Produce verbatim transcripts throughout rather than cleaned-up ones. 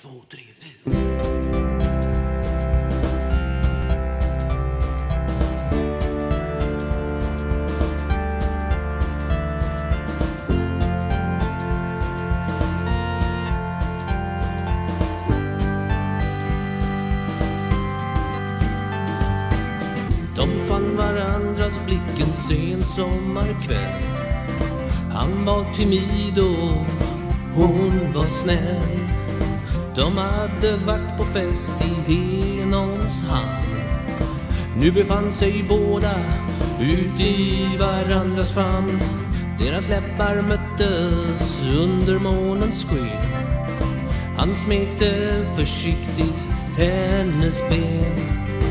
två, tre, fyra. De fann varandras blicken sen sommarkväll. Han var timid och hon var snäll. De hade varit på fest i Henons hamn. Nu befann sig båda ut i varandras famn. Deras läppar möttes under månens sken. Han smekte försiktigt hennes ben.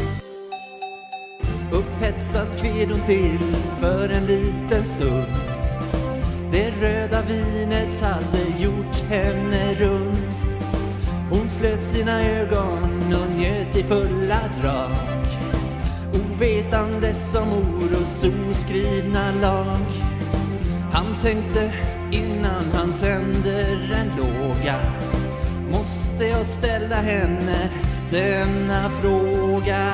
Upphetsad kved hon till för en liten stund. Det röda vinet hade gjort henne rund. Hon slöt sina ögon och njöt i fulla drag, ovetandes om Oros oskrivna lag. Han tänkte innan han tänder en låga: måste jag ställa henne denna fråga?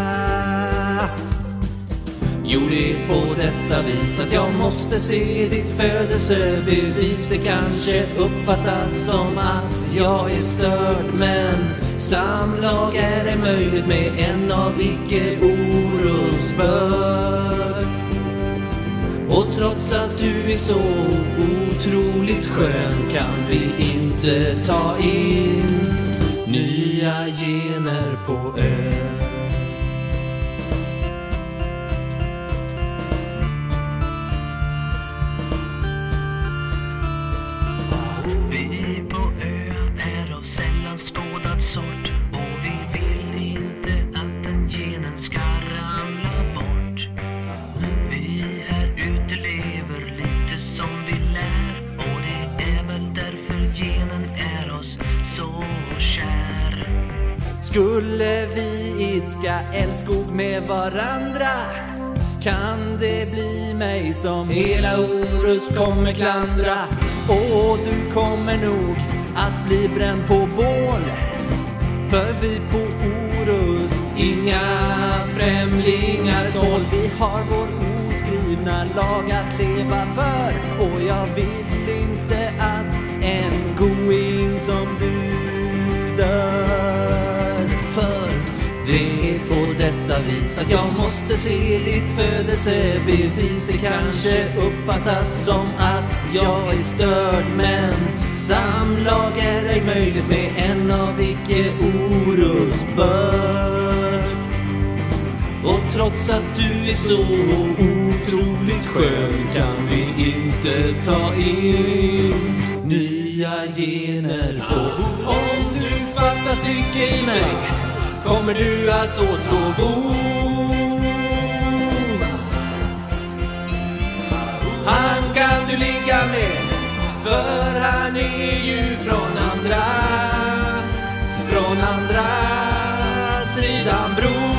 Jo, det är på detta vis att jag måste se ditt födelsebevis. Det kanske uppfattas som att jag är störd, men samlag är det möjligt med en av icke-Oros börd. Och trots att du är så otroligt skön kan vi inte ta in nya gener på ön. Vi på ön är av sällan skådad sort, och vi vill inte att den genen ska ramla bort. Vi här ute lever lite som vi lär, och det är väl därför genen är oss så kär. Skulle vi idka älskog med varandra, kan det bli mig som hela Orus kommer klandra. Och du kommer nog att bli bränd på bål, för vi på Orus Inga främlingar tål. Vi har vår oskrivna lag att leva för, och jag vill inte att en going som du dör. För det är på detta vis att jag måste se ditt födelsebevis. Det kanske uppfattas som att jag är störd, men samlag är ej möjligt med en av icke-Oros börd. Och trots att du är så otroligt skön kan vi inte ta in nya gener på. Om du fattar tycke i mig kommer du att återgå god. Han kan du ligga med, för han är ju från andra, från andra sidan bron.